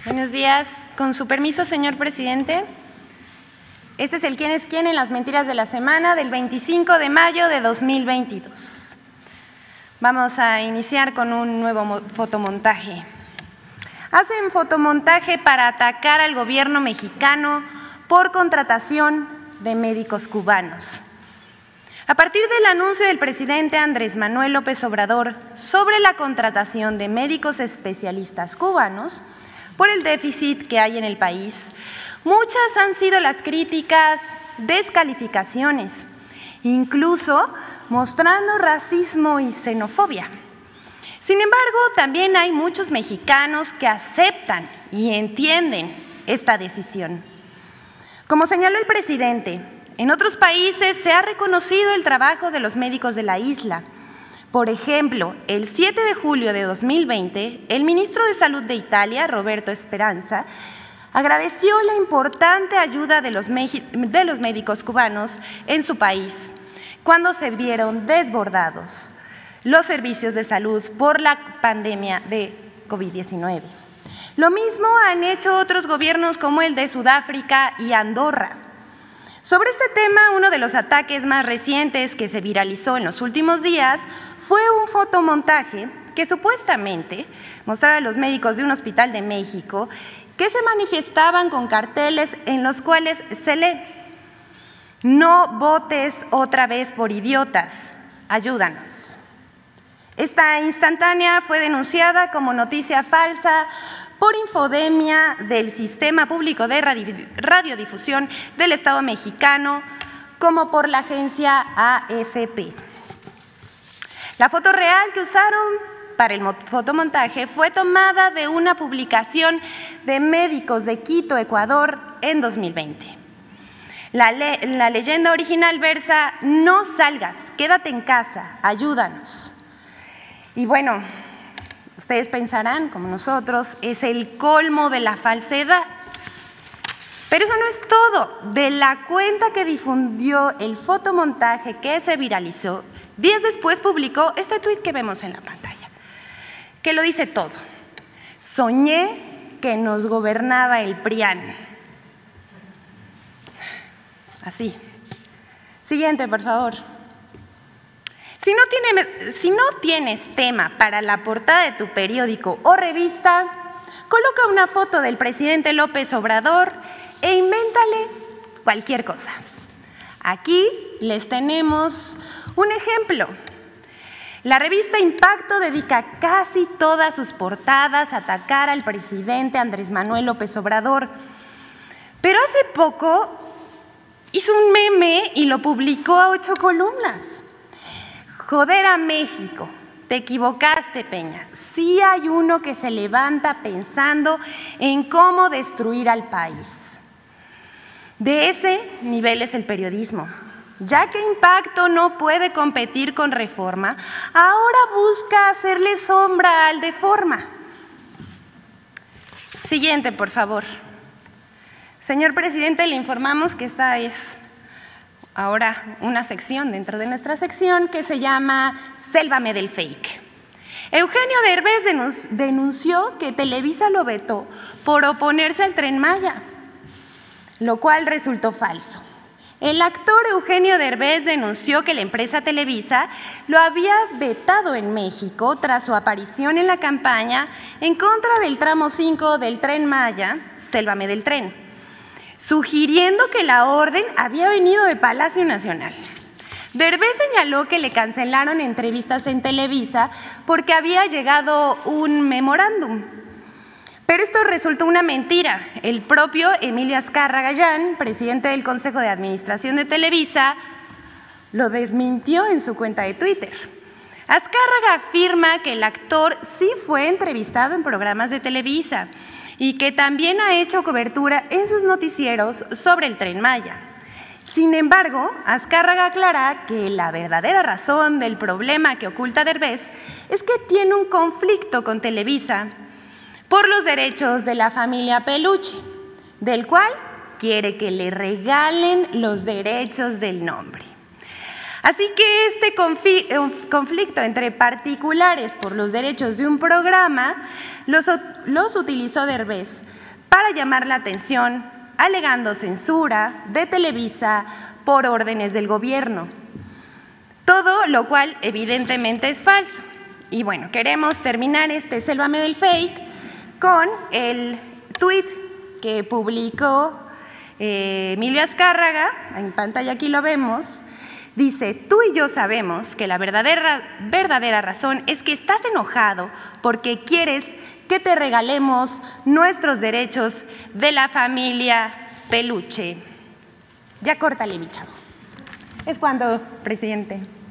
Buenos días. Con su permiso, señor presidente. Este es el quién es quién en las mentiras de la semana del 25 de mayo de 2022. Vamos a iniciar con un nuevo fotomontaje. Hacen fotomontaje para atacar al gobierno mexicano por contratación de médicos cubanos. A partir del anuncio del presidente Andrés Manuel López Obrador sobre la contratación de médicos especialistas cubanos, por el déficit que hay en el país, muchas han sido las críticas, descalificaciones, incluso mostrando racismo y xenofobia. Sin embargo, también hay muchos mexicanos que aceptan y entienden esta decisión. Como señaló el presidente, en otros países se ha reconocido el trabajo de los médicos de la isla. Por ejemplo, el 7 de julio de 2020, el ministro de Salud de Italia, Roberto Speranza, agradeció la importante ayuda de los médicos cubanos en su país cuando se vieron desbordados los servicios de salud por la pandemia de COVID-19. Lo mismo han hecho otros gobiernos como el de Sudáfrica y Andorra. Sobre este tema, uno de los ataques más recientes que se viralizó en los últimos días fue un fotomontaje que supuestamente mostraba a los médicos de un hospital de México que se manifestaban con carteles en los cuales se lee: "No votes otra vez por idiotas, ayúdanos". Esta instantánea fue denunciada como noticia falsa por Infodemia del Sistema Público de Radiodifusión del Estado mexicano, como por la agencia AFP. La foto real que usaron para el fotomontaje fue tomada de una publicación de Médicos de Quito, Ecuador, en 2020. La leyenda original versa: "No salgas, quédate en casa, ayúdanos". Y bueno, ustedes pensarán, como nosotros, es el colmo de la falsedad. Pero eso no es todo. De la cuenta que difundió el fotomontaje que se viralizó, días después publicó este tuit que vemos en la pantalla, que lo dice todo. "Soñé que nos gobernaba el PRIAN". Así. Siguiente, por favor. Si no tienes tema para la portada de tu periódico o revista, coloca una foto del presidente López Obrador e invéntale cualquier cosa. Aquí les tenemos un ejemplo. La revista Impacto dedica casi todas sus portadas a atacar al presidente Andrés Manuel López Obrador, pero hace poco hizo un meme y lo publicó a 8 columnas. "Joder a México, te equivocaste, Peña. Sí hay uno que se levanta pensando en cómo destruir al país". De ese nivel es el periodismo. Ya que Impacto no puede competir con Reforma, ahora busca hacerle sombra al de Forma. Siguiente, por favor. Señor presidente, le informamos que esta es ahora una sección dentro de nuestra sección que se llama Sélvame del Fake. Eugenio Derbez denunció que Televisa lo vetó por oponerse al Tren Maya, lo cual resultó falso. El actor Eugenio Derbez denunció que la empresa Televisa lo había vetado en México tras su aparición en la campaña en contra del tramo 5 del Tren Maya, Sélvame del Tren, sugiriendo que la orden había venido de Palacio Nacional. Derbez señaló que le cancelaron entrevistas en Televisa porque había llegado un memorándum. Pero esto resultó una mentira. El propio Emilio Azcárraga Gallán, presidente del Consejo de Administración de Televisa, lo desmintió en su cuenta de Twitter. Azcárraga afirma que el actor sí fue entrevistado en programas de Televisa y que también ha hecho cobertura en sus noticieros sobre el Tren Maya. Sin embargo, Azcárraga aclara que la verdadera razón del problema que oculta Derbez es que tiene un conflicto con Televisa por los derechos de la familia Peluche, del cual quiere que le regalen los derechos del nombre. Así que este conflicto entre particulares por los derechos de un programa los utilizó Derbez para llamar la atención, alegando censura de Televisa por órdenes del gobierno. Todo lo cual evidentemente es falso. Y bueno, queremos terminar este Sélvame del Fake con el tuit que publicó Emilio Azcárraga, en pantalla aquí lo vemos. Dice: tú y yo sabemos que la verdadera razón es que estás enojado porque quieres que te regalemos nuestros derechos de la familia Peluche. Ya córtale, mi chavo. Es cuando, presidente.